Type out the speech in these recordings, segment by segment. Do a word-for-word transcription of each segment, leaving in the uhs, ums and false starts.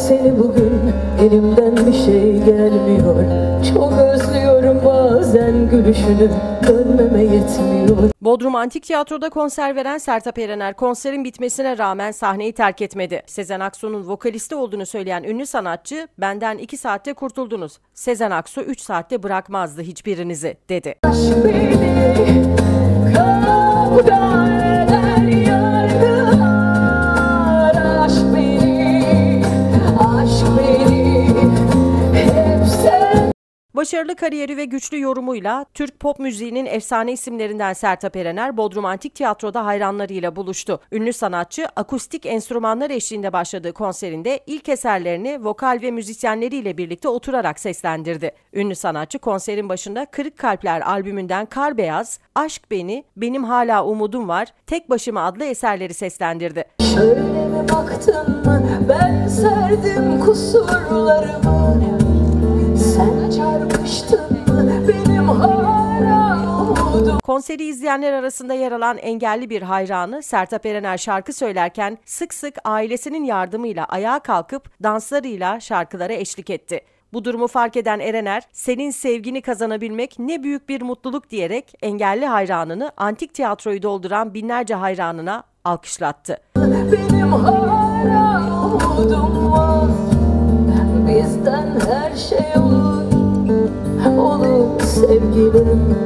seni bugün, elimden bir şey gelmiyor. Çok özlüyorum bazen gülüşünü, dönmeme yetmiyor. Bodrum Antik Tiyatro'da konser veren Sertab Erener konserin bitmesine rağmen sahneyi terk etmedi. Sezen Aksu'nun vokalisti olduğunu söyleyen ünlü sanatçı, "Benden iki saatte kurtuldunuz. Sezen Aksu üç saatte bırakmazdı hiçbirinizi," dedi. Aşk beni kavga eder yargılar, aşk beni, aşk beni hep sen. Başarılı kariyeri ve güçlü yorumuyla Türk pop müziğinin efsane isimlerinden Sertab Erener, Bodrum Antik Tiyatro'da hayranlarıyla buluştu. Ünlü sanatçı, akustik enstrümanlar eşliğinde başladığı konserinde ilk eserlerini vokal ve müzisyenleriyle birlikte oturarak seslendirdi. Ünlü sanatçı konserin başında Kırık Kalpler albümünden Kar Beyaz, Aşk Beni, Benim Hala Umudum Var, Tek Başıma adlı eserleri seslendirdi. Şöyle mi baktın mı, ben serdim kusurlarımı, sen çarpıştın mı, benim hala umudum. Konseri izleyenler arasında yer alan engelli bir hayranı Sertab Erener şarkı söylerken sık sık ailesinin yardımıyla ayağa kalkıp danslarıyla şarkılara eşlik etti. Bu durumu fark eden Erener, "Senin sevgini kazanabilmek ne büyük bir mutluluk," diyerek engelli hayranını antik tiyatroyu dolduran binlerce hayranına alkışlattı. Benim hala umudum var, bizden her şey olur, olur sevgilim.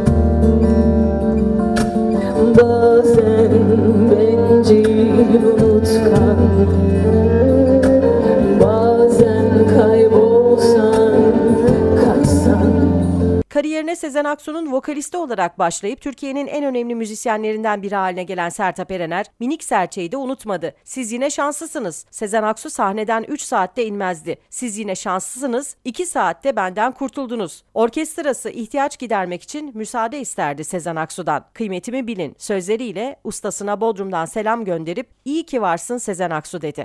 Bazen bencil, unutkan, bazen kaybolsan, kaçsan. Kariyerine Sezen Aksu'nun vokalisti olarak başlayıp Türkiye'nin en önemli müzisyenlerinden biri haline gelen Sertab Erener, minik serçeyi de unutmadı. "Siz yine şanslısınız. Sezen Aksu sahneden üç saatte inmezdi. Siz yine şanslısınız. iki saatte benden kurtuldunuz." Orkestrası ihtiyaç gidermek için müsaade isterdi Sezen Aksu'dan. "Kıymetimi bilin" sözleriyle ustasına Bodrum'dan selam gönderip "İyi ki varsın Sezen Aksu," dedi.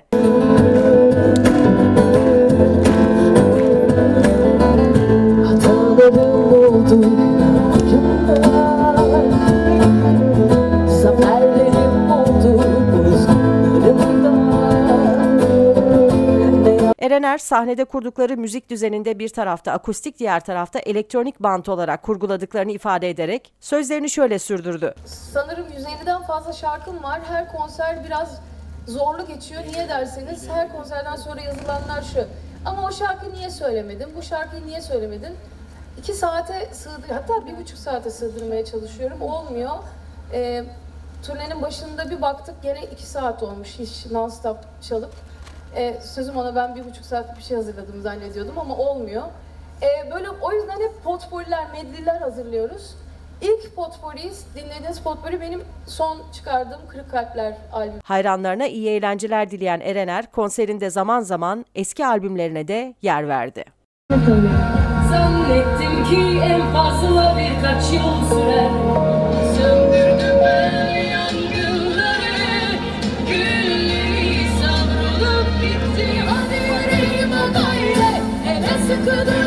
Erener, sahnede kurdukları müzik düzeninde bir tarafta akustik, diğer tarafta elektronik bant olarak kurguladıklarını ifade ederek sözlerini şöyle sürdürdü. Sanırım yüz elliden fazla şarkım var. Her konser biraz zorlu geçiyor. Niye derseniz her konserden sonra yazılanlar şu: "Ama o şarkıyı niye söylemedin? Bu şarkıyı niye söylemedin?" İki saate sığdır, hatta bir buçuk saate sığdırmaya çalışıyorum. Olmuyor. Ee, turnenin başında bir baktık gene iki saat olmuş hiç non-stop çalıp. Ee, sözüm ona ben bir buçuk saatlik bir şey hazırladım zannediyordum ama olmuyor. Ee, böyle o yüzden hep potpourriler, medley'ler hazırlıyoruz. İlk potpourri, dinlediğiniz potpourri benim son çıkardığım Kırık Kalpler albüm. Hayranlarına iyi eğlenceler dileyen Erener, konserinde zaman zaman eski albümlerine de yer verdi. Zannettim ki en fazla birkaç yıl sürer. Söndürdüm ben yangınları, gülleri savrulup gitti. Hadi yüreğime gayret, ele sıkı dur.